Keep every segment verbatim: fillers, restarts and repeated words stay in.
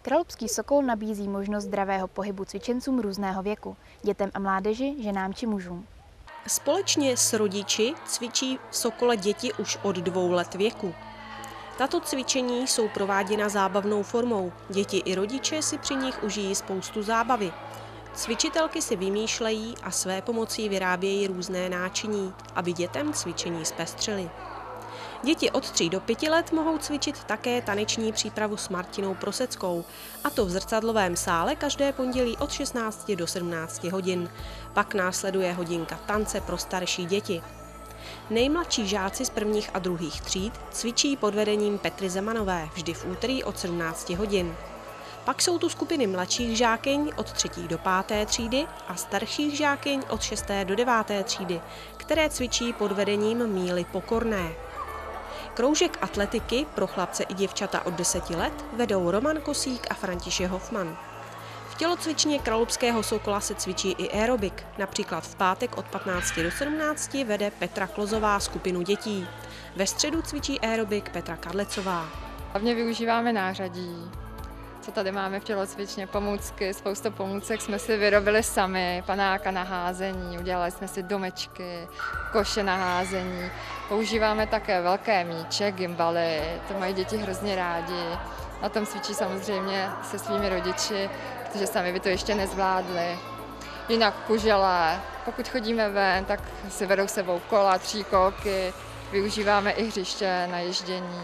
Kralupský Sokol nabízí možnost zdravého pohybu cvičencům různého věku, dětem a mládeži, ženám či mužům. Společně s rodiči cvičí v Sokole děti už od dvou let věku. Tato cvičení jsou prováděna zábavnou formou. Děti i rodiče si při nich užijí spoustu zábavy. Cvičitelky si vymýšlejí a své pomocí vyrábějí různé náčiní, aby dětem cvičení zpestřily. Děti od tří do pěti let mohou cvičit také taneční přípravu s Martinou Proseckou, a to v zrcadlovém sále každé pondělí od šestnácti do sedmnácti hodin. Pak následuje hodinka tance pro starší děti. Nejmladší žáci z prvních a druhých tříd cvičí pod vedením Petry Zemanové vždy v úterý od sedmnácti hodin. Pak jsou tu skupiny mladších žákyň od třetí do páté třídy a starších žákyň od šesté do deváté třídy, které cvičí pod vedením Míly Pokorné. Kroužek atletiky pro chlapce i děvčata od deseti let vedou Roman Kosík a František Hofman. V tělocvičně Kralupského Sokola se cvičí i aerobik. Například v pátek od patnácti do sedmnácti vede Petra Klozová skupinu dětí. Ve středu cvičí aerobik Petra Kadlecová. Hlavně využíváme nářadí, co tady máme v tělocvičně, pomůcky, spoustu pomůcek jsme si vyrobili sami, panáka na házení, udělali jsme si domečky, koše na házení. Používáme také velké míče, gimbaly, to mají děti hrozně rádi. Na tom cvičí samozřejmě se svými rodiči, protože sami by to ještě nezvládli. Jinak kužele, pokud chodíme ven, tak si vedou sebou kola, tříkolky, využíváme i hřiště na ježdění.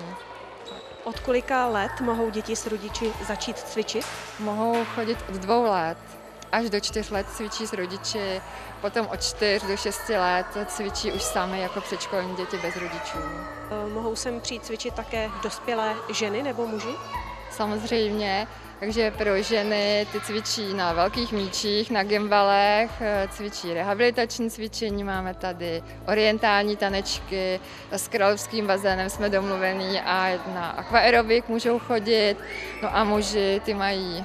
Od kolika let mohou děti s rodiči začít cvičit? Mohou chodit od dvou let až do čtyř let cvičí s rodiči, potom od čtyř do šesti let cvičí už sami jako předškolní děti bez rodičů. Mohou sem přijít cvičit také dospělé ženy nebo muži? Samozřejmě, takže pro ženy ty cvičí na velkých míčích, na gimbalech, cvičí rehabilitační cvičení, máme tady orientální tanečky, s kralupským bazénem jsme domluvení a na aquaerobik můžou chodit, no a muži ty mají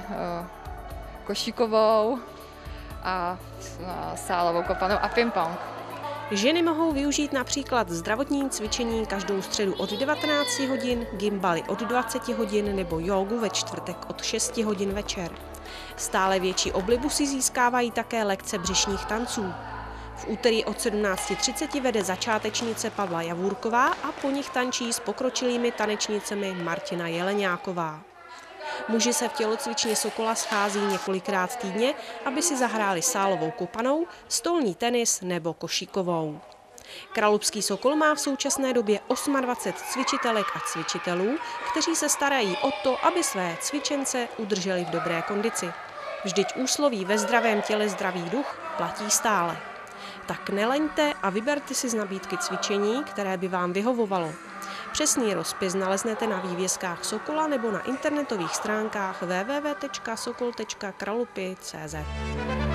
košíkovou a sálovou kopanou a ping-pong. Ženy mohou využít například zdravotní cvičení každou středu od devatenácti hodin, gimbaly od dvaceti hodin nebo jógu ve čtvrtek od šesti hodin večer. Stále větší oblibu si získávají také lekce břišních tanců. V úterý od sedmnácti třiceti vede začátečnice Pavla Javůrková a po nich tančí s pokročilými tanečnicemi Martina Jeleňáková. Muži se v tělocvičně Sokola schází několikrát týdně, aby si zahráli sálovou kopanou, stolní tenis nebo košíkovou. Kralupský Sokol má v současné době dvacet osm cvičitelek a cvičitelů, kteří se starají o to, aby své cvičence udrželi v dobré kondici. Vždyť úsloví ve zdravém těle zdravý duch platí stále. Tak neleňte a vyberte si z nabídky cvičení, které by vám vyhovovalo. Přesný rozpis naleznete na vývězkách Sokola nebo na internetových stránkách w w w tečka sokol tečka kralupy tečka cz.